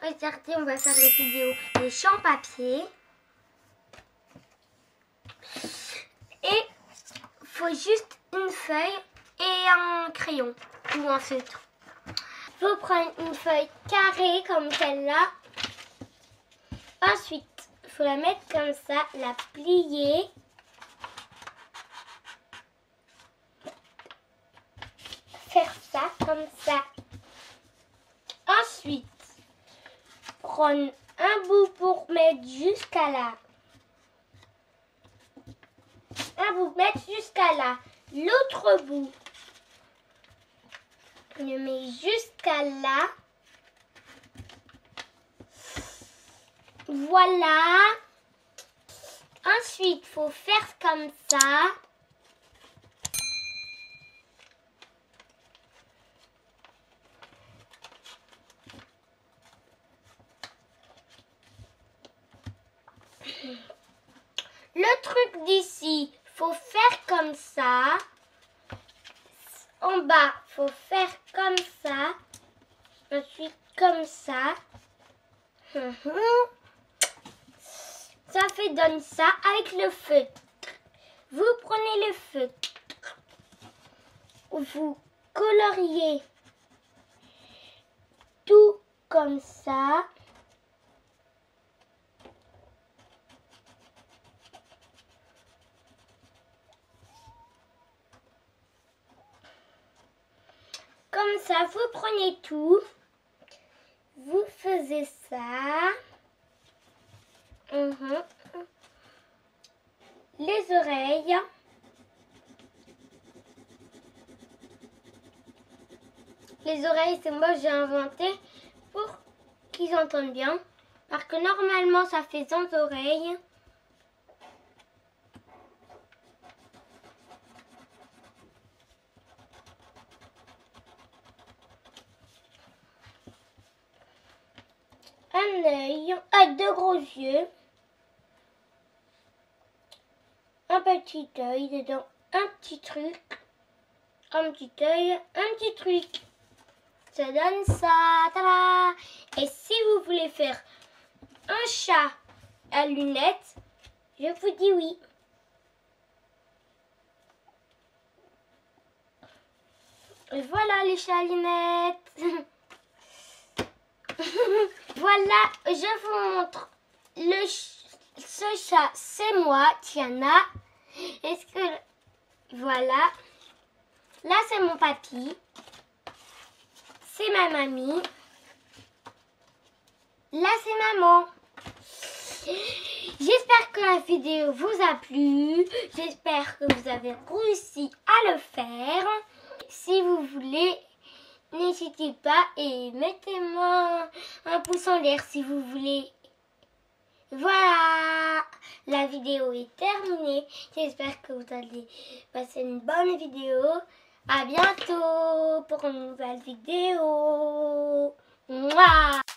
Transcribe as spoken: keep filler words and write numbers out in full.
Regardez, on va faire des vidéos des champs papier. Et il faut juste une feuille et un crayon ou un feutre. Il faut prendre une feuille carrée comme celle-là. Ensuite, il faut la mettre comme ça, la plier. Faire ça comme ça. Ensuite, prendre un bout pour mettre jusqu'à là. Un bout, mettre jusqu'à là. L'autre bout, on le met jusqu'à là. Voilà. Ensuite, il faut faire comme ça. Le truc d'ici, faut faire comme ça. En bas, faut faire comme ça. Ensuite, comme ça. Ça fait donne ça avec le feutre. Vous prenez le feutre. Vous coloriez tout comme ça. Comme ça, vous prenez tout, vous faisiez ça, uhum. Les oreilles, les oreilles c'est moi j'ai inventé pour qu'ils entendent bien, parce que normalement ça fait sans oreilles. Un œil, ah, deux gros yeux, un petit œil dedans, un petit truc, un petit œil, un petit truc. Ça donne ça, tada! Et si vous voulez faire un chat à lunettes, je vous dis oui. Et voilà les chats à lunettes. Voilà, je vous montre le ce chat, c'est moi, Tiana. Est-ce que voilà, là c'est mon papy, c'est ma mamie, là c'est maman. J'espère que la vidéo vous a plu, j'espère que vous avez réussi à le faire. Si vous voulez, n'hésitez pas et mettez-moi un pouce en l'air si vous voulez. Voilà, la vidéo est terminée. J'espère que vous allez passer une bonne vidéo. À bientôt pour une nouvelle vidéo. Mouah.